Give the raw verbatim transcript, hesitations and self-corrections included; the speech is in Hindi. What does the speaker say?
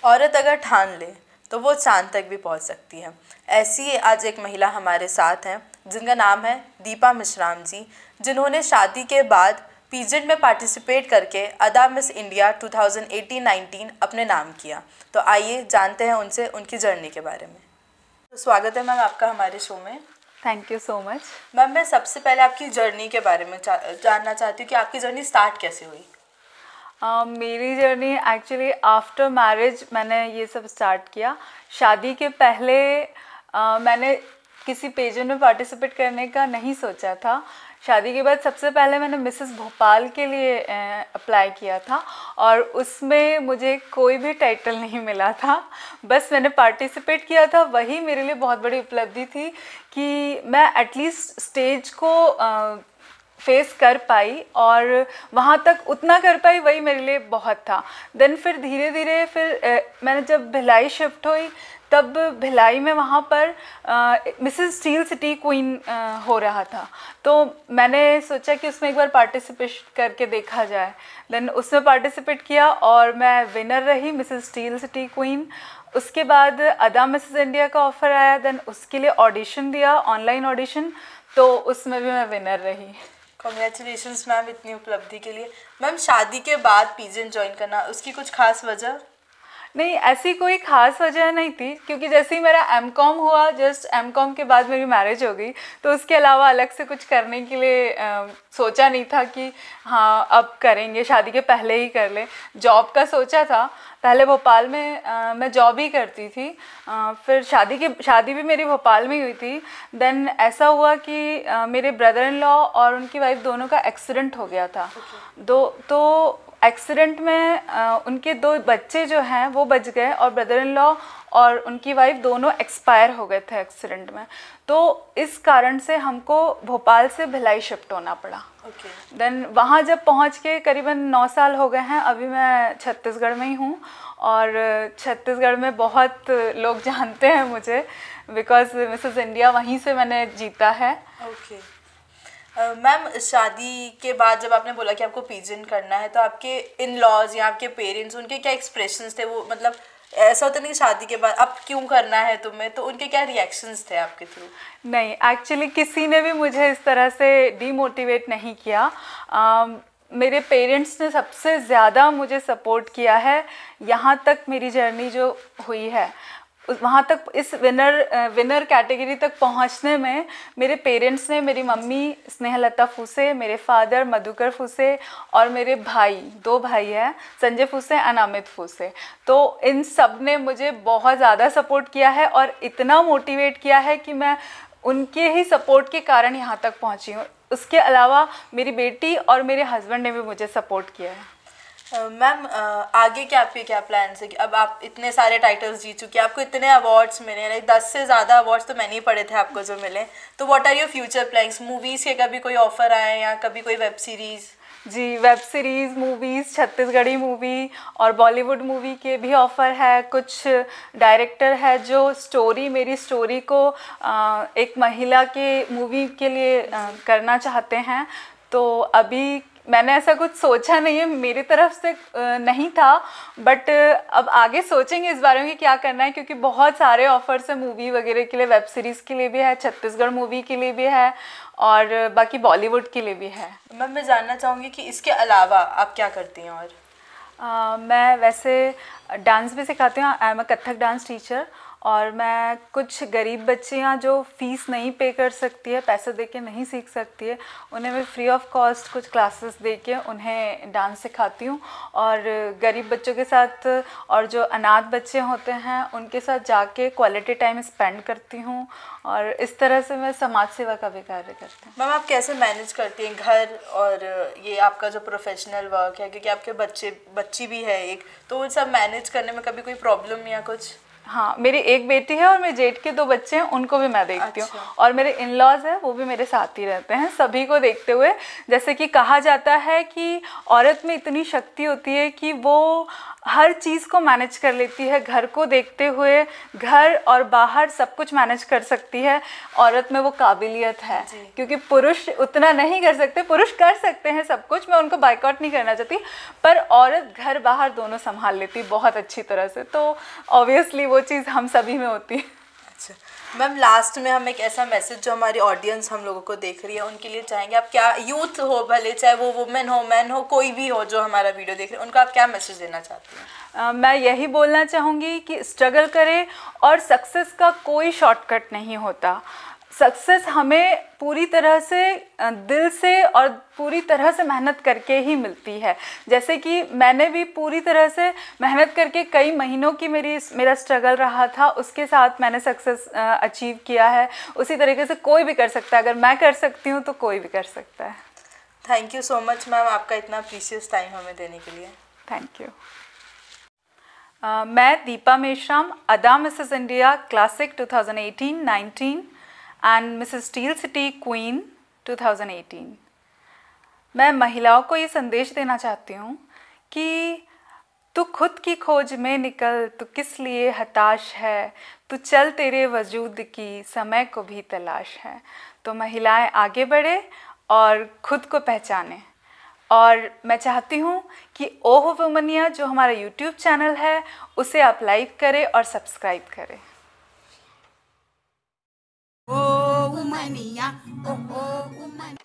औरत अगर ठान ले तो वो चांद तक भी पहुंच सकती है। ऐसी ही आज एक महिला हमारे साथ हैं जिनका नाम है दीपा मिश्राम जी, जिन्होंने शादी के बाद पीजेंट में पार्टिसिपेट करके Ada miss India two thousand eighteen nineteen अपने नाम किया। तो आइए जानते हैं उनसे उनकी जर्नी के बारे में। तो स्वागत है मैम आपका हमारे शो में। Thank you so much. Ma'am मैं सबसे पहले आपकी जर्नी के बारे में चा, जानना चाहती हूँ कि आपकी जर्नी स्टार्ट कैसे हुई। uh, मेरी जर्नी एक्चुअली आफ्टर मैरिज मैंने ये सब स्टार्ट किया। शादी के पहले uh, मैंने किसी पेजेंट में पार्टिसिपेट करने का नहीं सोचा था। शादी के बाद सबसे पहले मैंने मिसेस भोपाल के लिए अप्लाई किया था और उसमें मुझे कोई भी टाइटल नहीं मिला था, बस मैंने पार्टिसिपेट किया था। वही मेरे लिए बहुत बड़ी उपलब्धि थी कि मैं एटलीस्ट स्टेज को आ, फेस कर पाई और वहाँ तक उतना कर पाई, वही मेरे लिए बहुत था। देन फिर धीरे धीरे फिर ए, मैंने जब भिलाई शिफ्ट हुई तब भिलाई में वहाँ पर मिसेस स्टील सिटी क्वीन हो रहा था, तो मैंने सोचा कि उसमें एक बार पार्टिसिपेट करके देखा जाए। देन उसमें पार्टिसिपेट किया और मैं विनर रही मिसेस स्टील सिटी क्वीन। उसके बाद अदा मिसेस इंडिया का ऑफ़र आया, देन उसके लिए ऑडिशन दिया, ऑनलाइन ऑडिशन, तो उसमें भी मैं विनर रही। कॉन्ग्रेचुलेशंस मैम इतनी उपलब्धि के लिए। मैम शादी के बाद पीजेंट ज्वाइन करना, उसकी कुछ खास वजह? नहीं, ऐसी कोई ख़ास वजह नहीं थी, क्योंकि जैसे ही मेरा एम कॉम हुआ, जस्ट एम कॉम के बाद मेरी मैरिज हो गई, तो उसके अलावा अलग से कुछ करने के लिए आ, सोचा नहीं था कि हाँ अब करेंगे, शादी के पहले ही कर लें। जॉब का सोचा था, पहले भोपाल में आ, मैं जॉब ही करती थी, आ, फिर शादी के शादी भी मेरी भोपाल में ही हुई थी। देन ऐसा हुआ कि आ, मेरे ब्रदर इन लॉ और उनकी वाइफ दोनों का एक्सीडेंट हो गया था। okay. दो तो एक्सीडेंट में आ, उनके दो बच्चे जो हैं वो बच गए और ब्रदर इन लॉ और उनकी वाइफ दोनों एक्सपायर हो गए थे एक्सीडेंट में। तो इस कारण से हमको भोपाल से भिलाई शिफ्ट होना पड़ा। Then okay. वहाँ जब पहुँच के करीबन नौ साल हो गए हैं, अभी मैं छत्तीसगढ़ में ही हूँ और छत्तीसगढ़ में बहुत लोग जानते हैं मुझे, बिकॉज मिसेस इंडिया वहीं से मैंने जीता है। Okay okay. मैम uh, शादी के बाद जब आपने बोला कि आपको पीजेंट करना है, तो आपके इन लॉज या आपके पेरेंट्स, उनके क्या एक्सप्रेशंस थे? वो मतलब ऐसा होता नहीं कि शादी के बाद अब क्यों करना है तुम्हें, तो उनके क्या रिएक्शंस थे आपके थ्रू? नहीं, एक्चुअली किसी ने भी मुझे इस तरह से डीमोटिवेट नहीं किया। uh, मेरे पेरेंट्स ने सबसे ज़्यादा मुझे सपोर्ट किया है। यहाँ तक मेरी जर्नी जो हुई है, वहाँ तक इस विनर विनर कैटेगरी तक पहुँचने में मेरे पेरेंट्स ने, मेरी मम्मी स्नेहलता फूसे, मेरे फादर मधुकर फूसे और मेरे भाई, दो भाई हैं, संजय फूसे और अनामित फूसे, तो इन सब ने मुझे बहुत ज़्यादा सपोर्ट किया है और इतना मोटिवेट किया है कि मैं उनके ही सपोर्ट के कारण यहाँ तक पहुँची हूँ। उसके अलावा मेरी बेटी और मेरे हस्बैंड ने भी मुझे सपोर्ट किया है। मैम uh, uh, आगे क्या आपके क्या प्लान है कि अब आप इतने सारे टाइटल्स जीत चुके हैं, आपको इतने अवार्ड्स मिले, लाइक दस से ज़्यादा अवार्ड्स तो मैंने ही पढ़े थे आपको जो मिले, तो what are your future plans? Movies के कभी कोई ऑफ़र आए या कभी कोई वेब सीरीज़? जी, web series, movies, Chhattisgarhi movie और बॉलीवुड मूवी के भी ऑफ़र है। कुछ डायरेक्टर है जो स्टोरी, मेरी स्टोरी को आ, एक महिला के मूवी के लिए आ, करना चाहते हैं, तो अभी मैंने ऐसा कुछ सोचा नहीं है, मेरी तरफ से नहीं था, बट अब आगे सोचेंगे इस बारे में कि क्या करना है, क्योंकि बहुत सारे ऑफर्स हैं मूवी वगैरह के लिए, वेब सीरीज़ के लिए भी है, छत्तीसगढ़ मूवी के लिए भी है और बाकी बॉलीवुड के लिए भी है। मैम मैं जानना चाहूँगी कि इसके अलावा आप क्या करती हैं? और uh, मैं वैसे डांस भी सिखाती हूँ, I am a Kathak dance teacher, और मैं कुछ गरीब बच्चियाँ जो फ़ीस नहीं पे कर सकती है, पैसे दे के नहीं सीख सकती है, उन्हें मैं फ्री ऑफ कॉस्ट कुछ क्लासेस दे के उन्हें डांस सिखाती हूँ। और गरीब बच्चों के साथ और जो अनाथ बच्चे होते हैं उनके साथ जाके क्वालिटी टाइम स्पेंड करती हूँ और इस तरह से मैं समाज सेवा का भी कार्य करती हूँ। मैम आप कैसे मैनेज करती हैं घर और ये आपका जो प्रोफेशनल वर्क है, क्योंकि आपके बच्चे बच्ची भी है एक, तो वो सब मैनेज करने में कभी कोई प्रॉब्लम या कुछ? हाँ, मेरी एक बेटी है और मेरे जेठ के दो बच्चे हैं, उनको भी मैं देखती हूँ। अच्छा। और मेरे इन लॉज हैं, वो भी मेरे साथ ही रहते हैं। सभी को देखते हुए, जैसे कि कहा जाता है कि औरत में इतनी शक्ति होती है कि वो हर चीज़ को मैनेज कर लेती है, घर को देखते हुए घर और बाहर सब कुछ मैनेज कर सकती है। औरत में वो काबिलियत है, क्योंकि पुरुष उतना नहीं कर सकते। पुरुष कर सकते हैं सब कुछ, मैं उनको बाइकआउट नहीं करना चाहती, पर औरत घर बाहर दोनों संभाल लेती बहुत अच्छी तरह से। तो ऑब्वियसली वो चीज़ हम सभी में होती है। अच्छा मैम, लास्ट में हम एक ऐसा मैसेज जो हमारी ऑडियंस हम लोगों को देख रही है उनके लिए चाहेंगे आप क्या, यूथ हो भले, चाहे वो वुमेन हो मैन हो, कोई भी हो जो हमारा वीडियो देख रहे हैं, उनको आप क्या मैसेज देना चाहती हैं? uh, मैं यही बोलना चाहूँगी कि स्ट्रगल करें, और सक्सेस का कोई शॉर्टकट नहीं होता। सक्सेस हमें पूरी तरह से दिल से और पूरी तरह से मेहनत करके ही मिलती है। जैसे कि मैंने भी पूरी तरह से मेहनत करके कई महीनों की मेरी मेरा स्ट्रगल रहा था, उसके साथ मैंने सक्सेस अचीव किया है। उसी तरीके से कोई भी कर सकता है, अगर मैं कर सकती हूँ तो कोई भी कर सकता है। Thank you so much ma'am, आपका इतना प्रीशियस टाइम हमें देने के लिए। Thank you. uh, मैं Deepa Meshram, Ada Mrs India classic two thousand eighteen nineteen and Mrs steel city queen two thousand eighteen. मैं महिलाओं को ये संदेश देना चाहती हूँ कि तू खुद की खोज में निकल, तू किस लिए हताश है, तू चल तेरे वजूद की समय को भी तलाश है। तो महिलाएं आगे बढ़े और खुद को पहचाने। और मैं चाहती हूँ कि ओह वुमनिया जो हमारा यूट्यूब चैनल है उसे आप लाइक करें और सब्सक्राइब करें। Oh, woman, yeah. Oh, oh, woman.